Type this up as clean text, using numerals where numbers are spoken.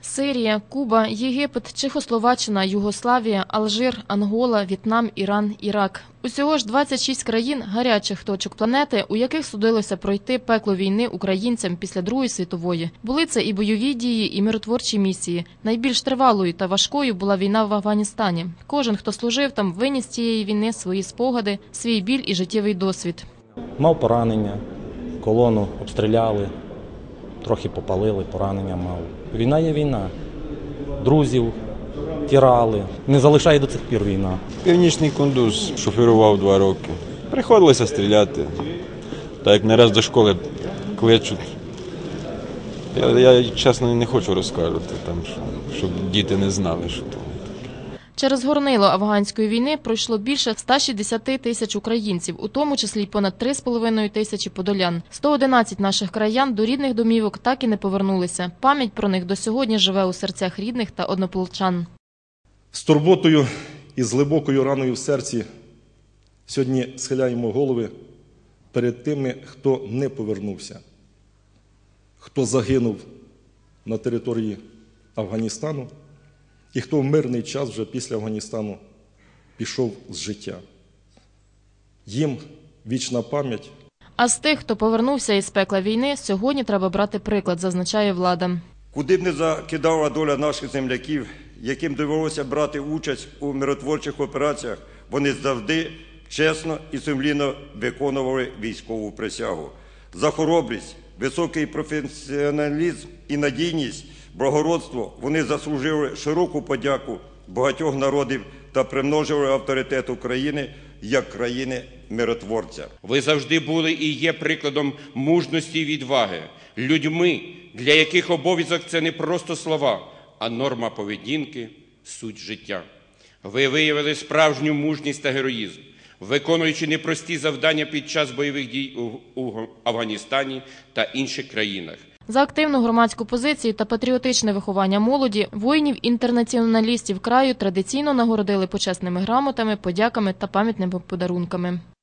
Сирія, Куба, Єгипет, Чехословаччина, Югославія, Алжир, Ангола, В'єтнам, Іран, Ірак. Усього ж 26 країн – гарячих точок планети, у яких судилося пройти пекло війни українцям після Другої світової. Були це і бойові дії, і миротворчі місії. Найбільш тривалою та важкою була війна в Афганістані. Кожен, хто служив там, виніс з цієї війни свої спогади, свій біль і життєвий досвід. Мав поранення, колону обстріляли, трохи попалили, поранення мав. Війна є війна. Друзів тірали. Не залишає до цих пір війна. Північний Кундуз, шоферував 2 роки. Приходилося стріляти. Так як не раз до школи кличуть. Я чесно не хочу розказувати, щоб діти не знали, що там. Через горнило афганської війни пройшло більше 160 тисяч українців, у тому числі й понад 3,5 тисячі подолян. 111 наших краян до рідних домівок так і не повернулися. Пам'ять про них до сьогодні живе у серцях рідних та однополчан. З турботою і з глибокою раною в серці сьогодні схиляємо голови перед тими, хто не повернувся, хто загинув на території Афганістану і хто в мирний час вже після Афганістану пішов з життя. Їм вічна пам'ять. А з тих, хто повернувся із пекла війни, сьогодні треба брати приклад, зазначає влада. Куди б не закидала доля наших земляків, яким довелося брати участь у миротворчих операціях, вони завжди чесно і сумлінно виконували військову присягу. За хоробрість, високий професіоналізм і надійність, благородство вони заслужили широку подяку багатьох народів та примножили авторитет України як країни-миротворця. Ви завжди були і є прикладом мужності і відваги, людьми, для яких обов'язок – це не просто слова, а норма поведінки, суть життя. Ви виявили справжню мужність та героїзм, виконуючи непрості завдання під час бойових дій у Афганістані та інших країнах. За активну громадську позицію та патріотичне виховання молоді воїнів-інтернаціоналістів краю традиційно нагородили почесними грамотами, подяками та пам'ятними подарунками.